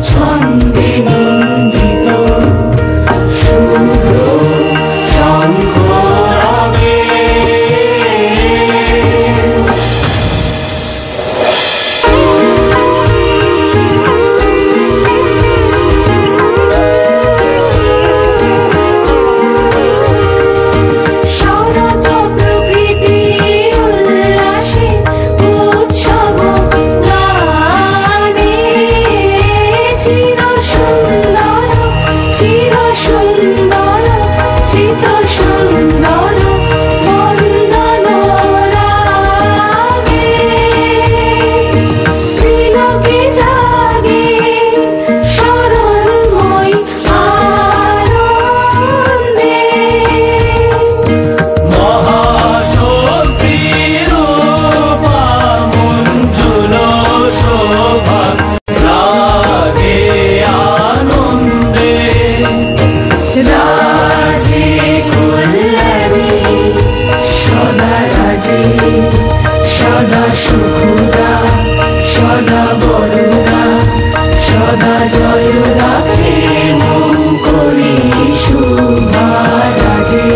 ছন্দে নন্দিত শুভ্র শঙ্খ রাগে। সদা সুখদা সদা বরদা সদা জয় রাখে মঙ্গলী শুভা রাজে।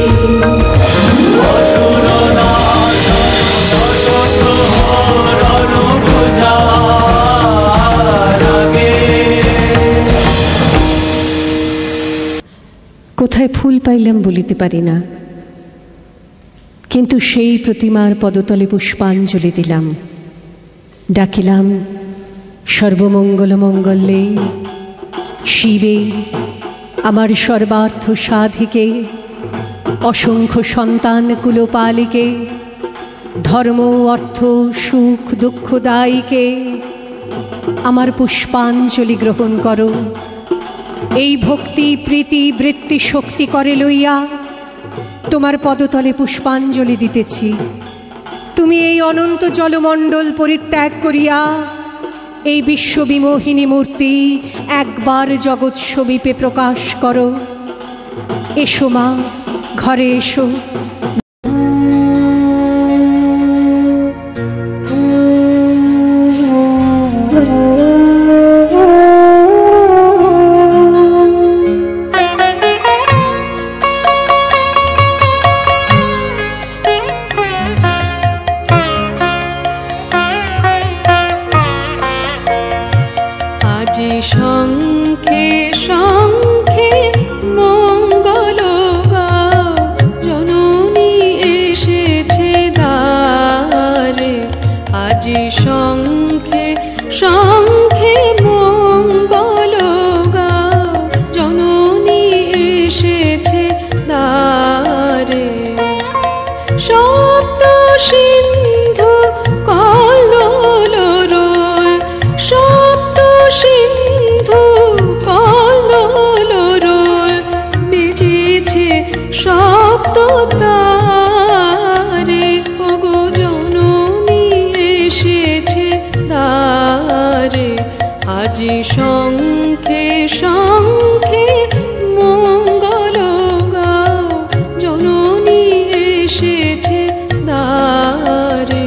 কোথায় ফুল পাইলাম বলিতে পারি না, কিন্তু সেই প্রতিমার পদতলে পুষ্পাঞ্জলি দিলাম, ডাকিলাম সর্বমঙ্গল মঙ্গলে শিবে আমার সর্বার্থ সাধিকে, অসংখ্য সন্তান কুলপালিকে, ধর্ম অর্থ সুখ দুঃখদায়ীকে আমার পুষ্পাঞ্জলি গ্রহণ করো। এই ভক্তি প্রীতি বৃত্তি শক্তি করে লইয়া তোমার পদতলে পুষ্পাঞ্জলি দিতেছি। তুমি এই অনন্ত জলমণ্ডল পরিত্যাগ করিয়া এই বিশ্ববিমোহিনী মূর্তি একবার জগৎ সমীপে প্রকাশ করো। এসো মা, ঘরে এসো। শঙ্খে শঙ্খে মঙ্গল গাও, জননী এসেছে দ্বারে। আজি শঙ্খে শঙ্খে মঙ্গল গাও, জননী এসেছে দ্বারে। সপ্ত সিন্ধু কল্লোল রয়, সপ্ত সিন্ধু কল্লোল রয়, বেজেছে সপ্ত তারে। ওগো জননী এসেছে দ্বারে। আজি শঙ্খে শঙ্খে মঙ্গল গাও, জননী এসেছে দ্বারে।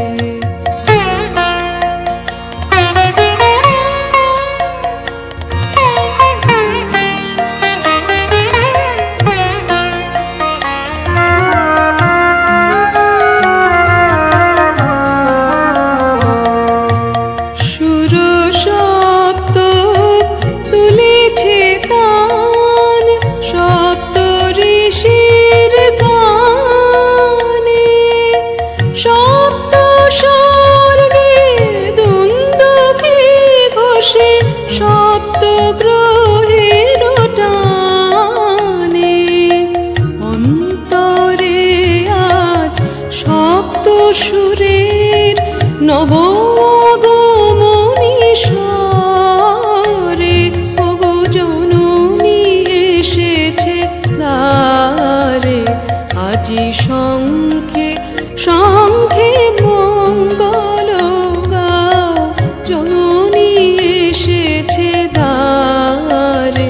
সুরের নব আগমনী স্বরে। ওগো জননী এসেছে দ্বারে। আজি শঙ্খে শঙ্খে মঙ্গল গাও, জননী এসেছে দ্বারে।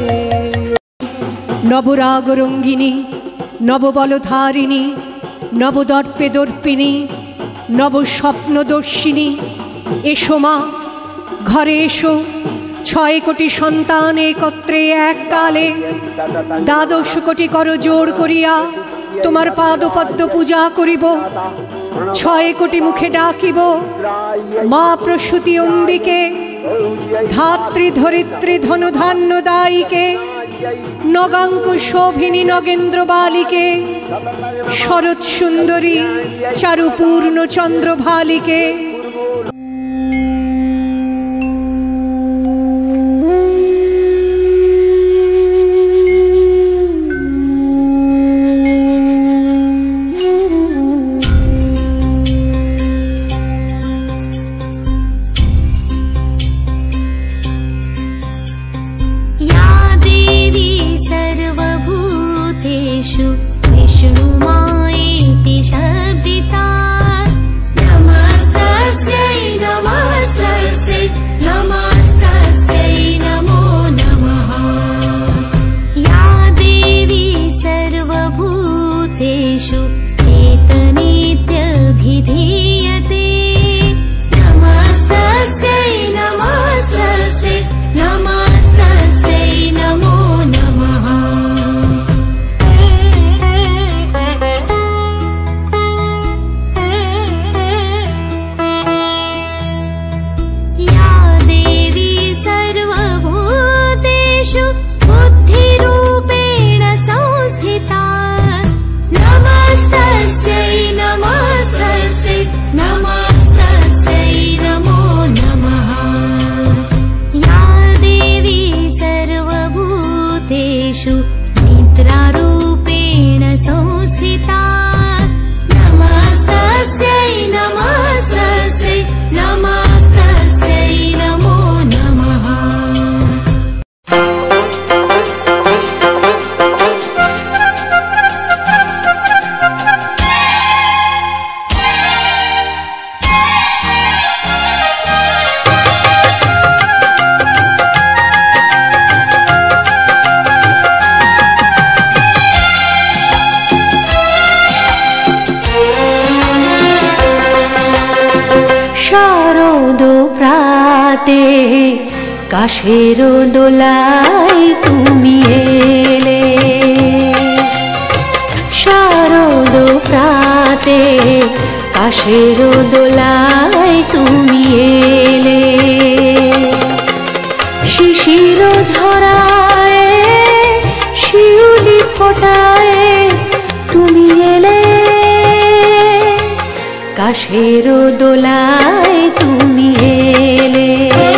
নবরাগ রঙ্গিনী নববলধারিণী নবদর্পে দর্পিনী নব স্বপ্নদর্শিনী, এসো মা, ঘরে এসো। 6 কোটি সন্তান একত্রে এককালে 12 কোটি কর জোড় করিয়া তোমার পাদপদ্ম পূজা করিব। 6 কোটি মুখে ডাকিব মা প্রসূতি অম্বিকে, ধাত্রী ধরিত্রী ধনধান্য দায়ীকে, নগাঙ্ক শোভিনী নগেন্দ্র বালিকে, শরৎ সুন্দরী চারুপূর্ণ চন্দ্রভালিকে। কাশের দোলায় তুমি এলে, শারদ প্রাতে কাশের দোলায় তুমি এলে। শিশির ঝরায় শিউলি ফোটায় তুমি এলে, কাশের দোলায় তুমি এলে।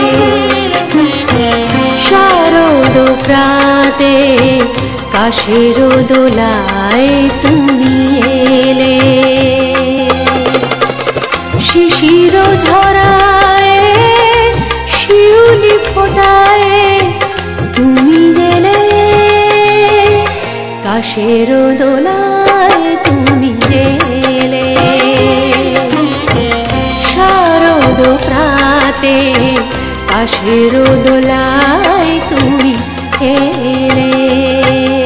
প্রাতে কাশের দোলায় তুমি এলে, শিশির ঝরায় শিউলি ফোটায় তুমি এলে, কাশের দোলায় তুমি এলে। শারদ প্রাতে কাশের দোলায় তুমি এলে।